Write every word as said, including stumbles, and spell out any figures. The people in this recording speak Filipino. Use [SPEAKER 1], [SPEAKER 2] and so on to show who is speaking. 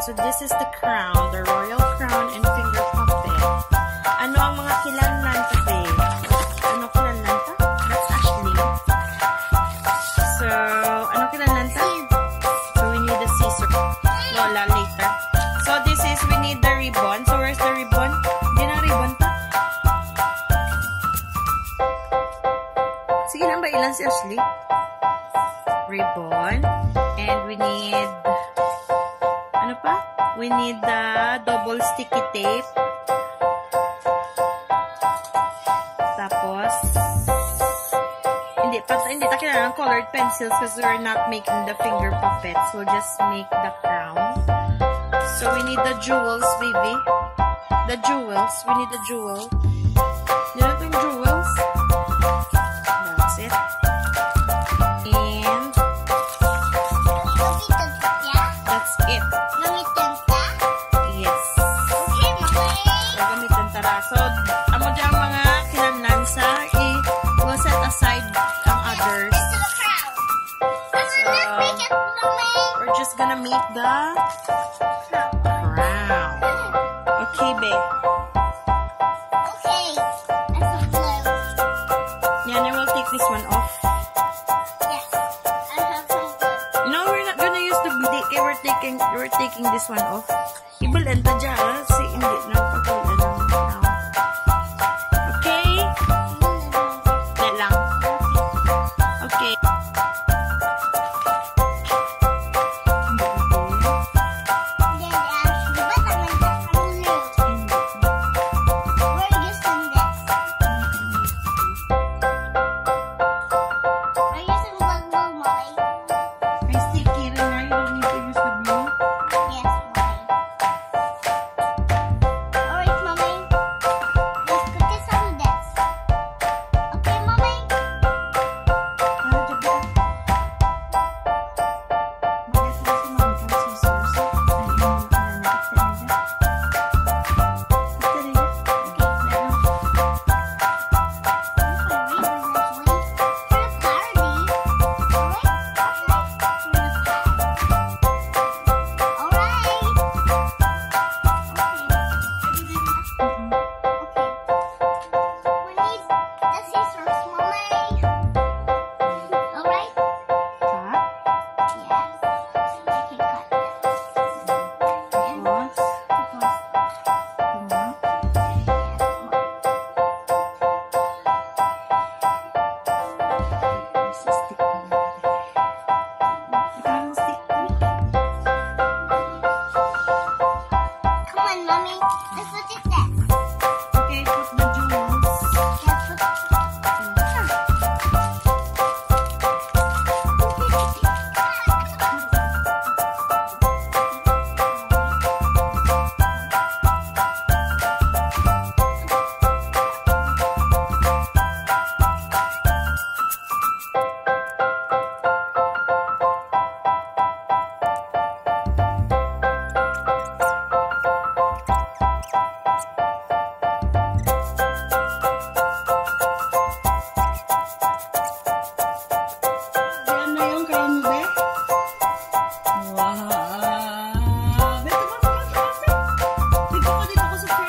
[SPEAKER 1] So this is the crown, the royal crown and finger puppet. Ano ang mga kilanlan kasi? Ano kilanlan ta? That's Ashley. So, ano kilanlan ta? So we need a scissor. Lola, later. So this is, we need the ribbon. So where's the ribbon? Hindi na ribbon ta? Sige lang ba ilan si Ashley? Ribbon. And we need, ano pa? We need the double sticky tape. Tapos, hindi, pa, hindi ta kailangan ng colored pencils because we're not making the finger puppets. We'll just make the crown. So we need the jewels, baby. The jewels. We need the jewel. You know yung jewels? That's it. And that's it. Yes. Gagamitin tara. So, amo dyan mga kinamnan sa i-we'll set aside ang others. So, we're just gonna make the crown. Okay, babe.
[SPEAKER 2] Okay. That's so blue.
[SPEAKER 1] Yeah, then we'll take this one off.
[SPEAKER 2] Yes. I have some blue.
[SPEAKER 1] No, we're not gonna use the blade. We're taking, we're taking this one off. Ibalan ta dyan. Si hindi na pagkulan ng crown. Okay? Yan lang. Okay.
[SPEAKER 2] Then Ashley, ba't naman ka blue? We're using this. We're using the blue, Mommy.
[SPEAKER 1] Ay, sticky rin na. You don't need to use the blue.
[SPEAKER 2] Yes, Mommy. Alright, Mommy. Let's put this on this. Okay, Mommy?
[SPEAKER 1] Ano dyan ba? Mag-get na si Mami ng scissors. Ay, ano na nakita niya. Nakita niya. Okay, meron. Okay, put the jewels. Yan na yung crown mo, be? Wow! Dito ba? Dito ba? Dito ba? Dito ko sa crown.